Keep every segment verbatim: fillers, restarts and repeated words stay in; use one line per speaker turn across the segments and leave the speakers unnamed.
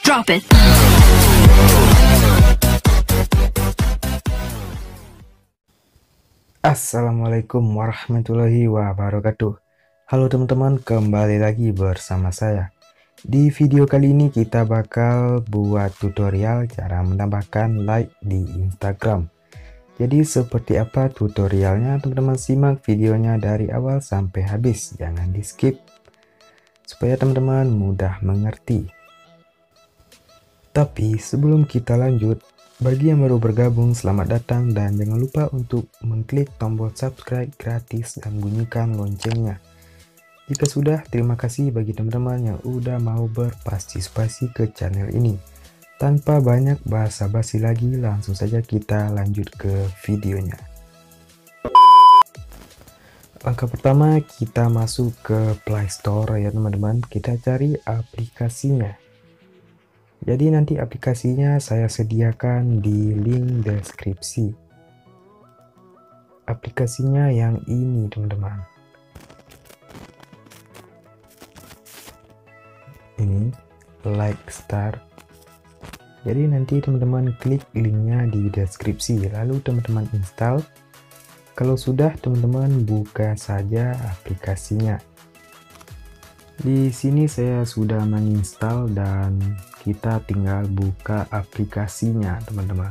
Drop it.
Assalamualaikum warahmatullahi wabarakatuh. Halo teman-teman, kembali lagi bersama saya. Di video kali ini kita bakal buat tutorial cara menambahkan like di Instagram. Jadi seperti apa tutorialnya, teman-teman simak videonya dari awal sampai habis, jangan di skip supaya teman-teman mudah mengerti. Tapi sebelum kita lanjut, bagi yang baru bergabung, selamat datang dan jangan lupa untuk mengklik tombol subscribe gratis dan bunyikan loncengnya. Jika sudah, terima kasih bagi teman-teman yang udah mau berpartisipasi ke channel ini. Tanpa banyak basa-basi lagi, langsung saja kita lanjut ke videonya. Langkah pertama, kita masuk ke Play Store ya teman-teman. Kita cari aplikasinya. Jadi nanti aplikasinya saya sediakan di link deskripsi. Aplikasinya yang ini teman-teman. Ini Likestar. Jadi nanti teman-teman klik linknya di deskripsi, lalu teman-teman install. Kalau sudah, teman-teman buka saja aplikasinya. Di sini saya sudah menginstal dan kita tinggal buka aplikasinya teman-teman.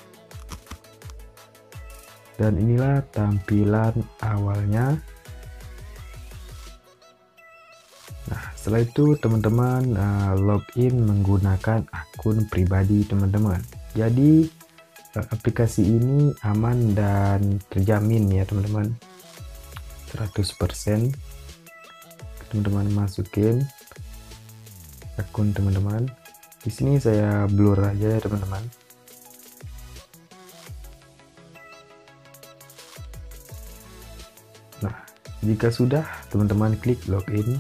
Dan inilah tampilan awalnya. Nah, setelah itu teman-teman uh, login menggunakan akun pribadi teman-teman. Jadi uh, aplikasi ini aman dan terjamin ya teman-teman, seratus persen. Teman-teman masukin akun teman-teman. Di sini saya blur aja ya teman-teman. Nah, jika sudah, teman-teman klik login.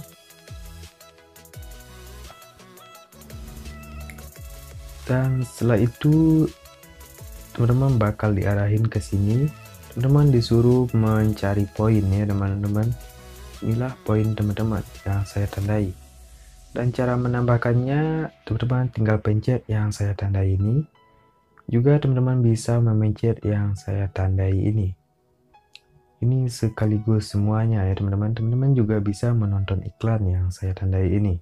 Dan setelah itu teman-teman bakal diarahin ke sini. Teman-teman disuruh mencari poin ya teman-teman. Inilah poin teman-teman yang saya tandai. Dan cara menambahkannya, teman-teman tinggal pencet yang saya tandai ini. Juga teman-teman bisa memencet yang saya tandai ini. Ini sekaligus semuanya ya teman-teman. Teman-teman juga bisa menonton iklan yang saya tandai ini.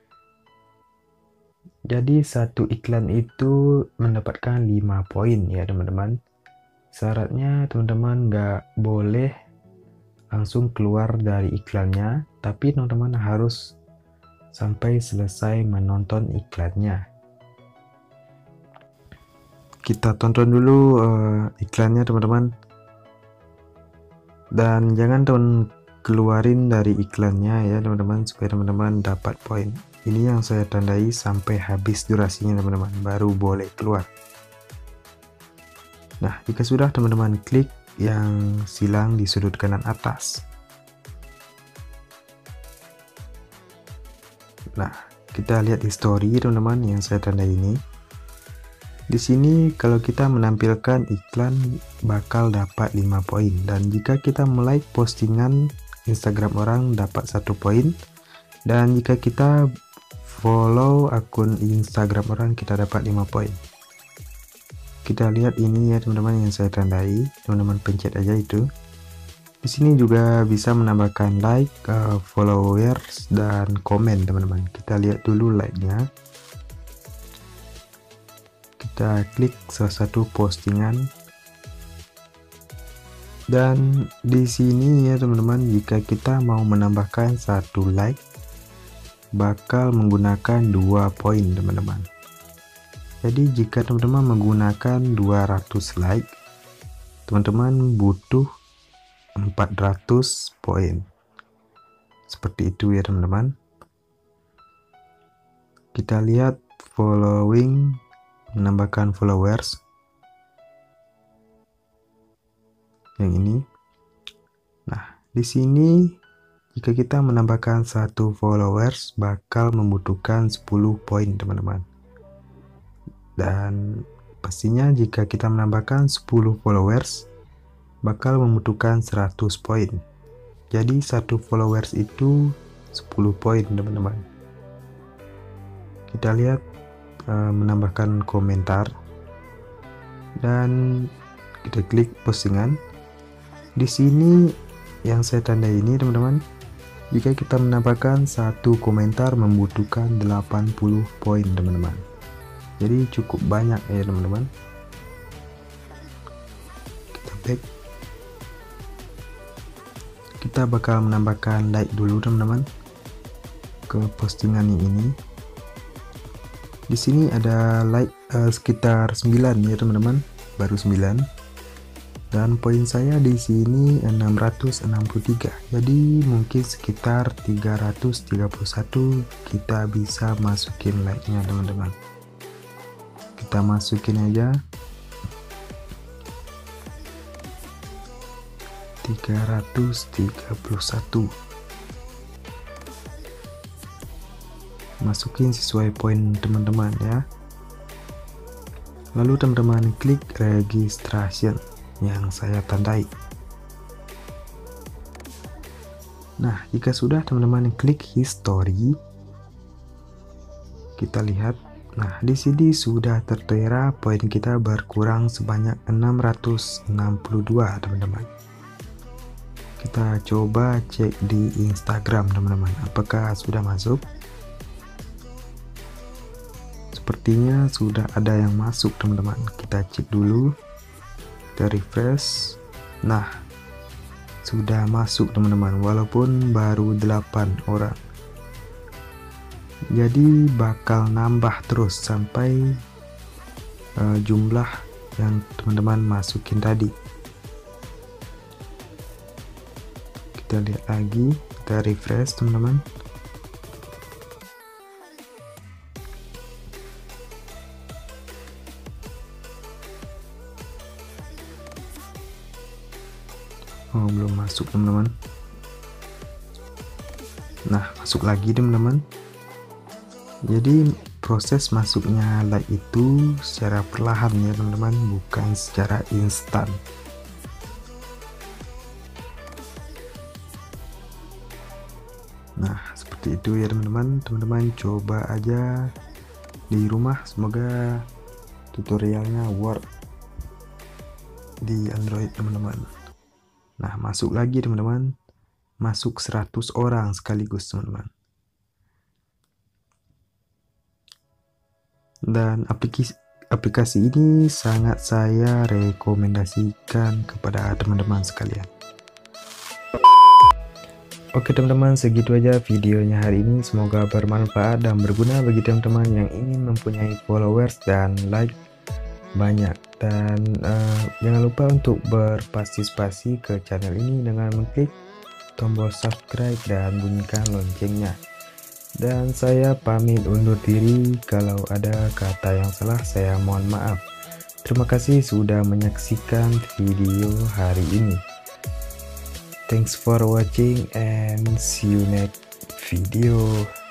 Jadi satu iklan itu mendapatkan lima poin ya teman-teman. Syaratnya teman-teman nggak boleh langsung keluar dari iklannya, tapi teman-teman harus sampai selesai menonton iklannya. Kita tonton dulu uh, iklannya teman-teman, dan jangan teman keluarin dari iklannya ya teman-teman, supaya teman-teman dapat poin. Ini yang saya tandai sampai habis durasinya teman-teman, baru boleh keluar. Nah, jika sudah, teman-teman klik yang silang di sudut kanan atas. Nah, kita lihat history teman-teman yang saya tanda ini. Di sini kalau kita menampilkan iklan bakal dapat lima poin, dan jika kita like postingan Instagram orang dapat satu poin, dan jika kita follow akun Instagram orang kita dapat lima poin. Kita lihat ini ya teman-teman yang saya tandai, teman-teman pencet aja itu. Di sini juga bisa menambahkan like, uh, followers, dan komen teman-teman. Kita lihat dulu like-nya. Kita klik salah satu postingan. Dan di sini ya teman-teman, jika kita mau menambahkan satu like, bakal menggunakan dua poin teman-teman. Jadi jika teman-teman menggunakan dua ratus like, teman-teman butuh empat ratus poin. Seperti itu ya teman-teman. Kita lihat following, menambahkan followers. Yang ini. Nah, di sini jika kita menambahkan satu followers bakal membutuhkan sepuluh poin teman-teman. Dan pastinya jika kita menambahkan sepuluh followers bakal membutuhkan seratus poin. Jadi satu followers itu sepuluh poin teman-teman. Kita lihat uh, menambahkan komentar dan kita klik postingan. Di sini yang saya tanda ini teman-teman, jika kita menambahkan satu komentar membutuhkan delapan puluh poin teman-teman, jadi cukup banyak ya teman-teman. Kita back, kita bakal menambahkan like dulu teman-teman ke postingan ini. Di sini ada like uh, sekitar sembilan ya teman-teman, baru sembilan, dan poin saya di sini enam ratus enam puluh tiga, jadi mungkin sekitar tiga ratus tiga puluh satu kita bisa masukin like-nya teman-teman. Kita masukin aja tiga ratus tiga puluh satu, masukin sesuai poin teman-teman ya. Lalu teman-teman klik registration yang saya tandai. Nah, jika sudah teman-teman klik history, kita lihat. Nah, di sini sudah tertera poin kita berkurang sebanyak enam ratus enam puluh dua teman-teman. Kita coba cek di Instagram teman-teman, apakah sudah masuk. Sepertinya sudah ada yang masuk teman-teman. Kita cek dulu, kita refresh. Nah, sudah masuk teman-teman, walaupun baru delapan orang. Jadi bakal nambah terus sampai uh, jumlah yang teman-teman masukin tadi. Kita lihat lagi, kita refresh teman-teman. Oh, belum masuk teman-teman. Nah, masuk lagi teman-teman. Jadi proses masuknya like itu secara perlahan ya teman-teman, bukan secara instan. Nah, seperti itu ya teman-teman. Teman-teman coba aja di rumah, semoga tutorialnya work di Android teman-teman. Nah, masuk lagi teman-teman, masuk seratus orang sekaligus teman-teman. Dan aplikasi aplikasi ini sangat saya rekomendasikan kepada teman-teman sekalian. Oke teman-teman, segitu aja videonya hari ini. Semoga bermanfaat dan berguna bagi teman-teman yang ingin mempunyai followers dan like banyak. Dan uh, jangan lupa untuk berpartisipasi ke channel ini dengan mengklik tombol subscribe dan bunyikan loncengnya. Dan saya pamit undur diri, kalau ada kata yang salah saya mohon maaf. Terima kasih sudah menyaksikan video hari ini. Thanks for watching and see you next video.